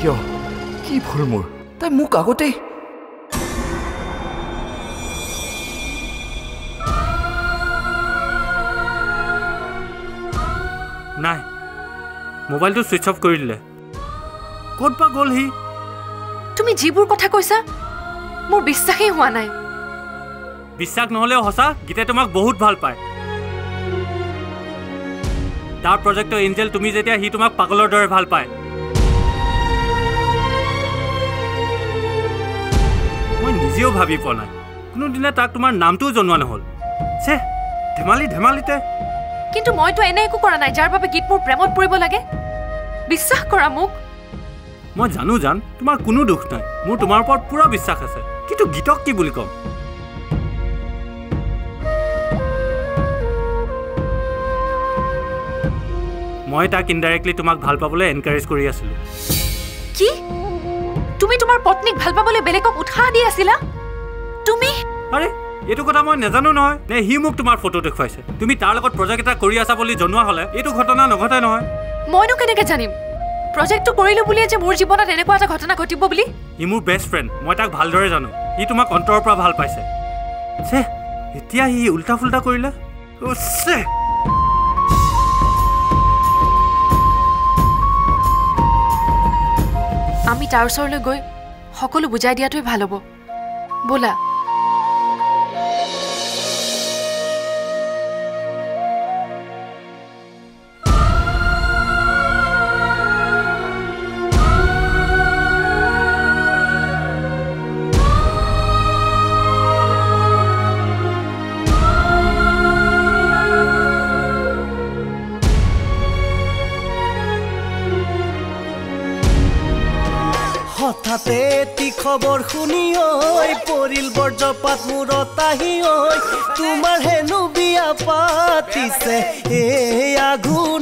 কিয় কি ভুল মোৰ তাই মোক আগতেই নাই মোবাইলটো সুইচ অফ কৰি দিলে ক'ত বা গ'ল সি তুমি যিবোৰ কথা কৈছা মোৰ বিশ্বাসেই হোৱা নাই বিশ্বাস নহ'লেও সঁচা গীতাই তোমাক বহুত ভাল পায় তাৰ প্ৰজেক্টৰ এঞ্জেল তুমি যেতিয়া সি তোমাক পাগলৰ দৰে ভাল পায় মই নিজেও ভাবি পোৱা নাই কোনোদিনে তাক তোমাৰ নামটোও জনোৱা নহ'ল ছে ধেমালিতে কিন্তু মইতো এনে একো কৰা নাই যাৰ বাবে গীত মোৰ প্ৰেমত পৰিব লাগে বিশ্বাস কৰা মোক মই জানো জান তোমাৰ কোনো দুখ নাই মোৰ তোমাৰ ওপৰত পুৰা বিশ্বাস আছে কিন্তু গীতক কি বুলি ক'ম মই তাক ইনডাইৰেক্টলি তোমাক ভাল পাবলৈ এনকাৰেজ কৰি আছিলোঁ কি তুমি তোমাৰ পত্নীক ভাল পাবলৈ বেলেগক উৎসাহ দি আছিলা তুমি আৰে এইটো কথা মই নাজানো নহয় নে সি মোক তোমাৰ ফটো দেখুৱাইছে তুমি তাৰ লগত প্ৰজেক্ট এটা কৰি আছা বুলি জনোৱা হ'লে এইটো ঘটনা নঘটাই নহয় মইনো কেনেকৈ জানিম প্ৰজেক্টটো কৰিলোঁ বুলিয়ে যে মোৰ জীৱনত এনেকুৱা এটা ঘটনা ঘটিব বুলি সি মোৰ বেষ্ট ফ্ৰেণ্ড মই তাক ভালদৰে জানো সি তোমাক অন্তৰৰ পৰা ভাল পাইছে ছে এতিয়া সি উল্টা ফুল্টা কৰিলে আমি তাৰ ওচৰলৈ গৈ সকলো বুজাই দিয়াটোৱে ভাল হ'ব ব'লা হঠাতে এটি খবৰ শুনি ঐ পৰিল বৰ্জপাত মূৰত আহি ঐ তোমাৰ হেনো বিয়া পাতিছে এই আঘোণ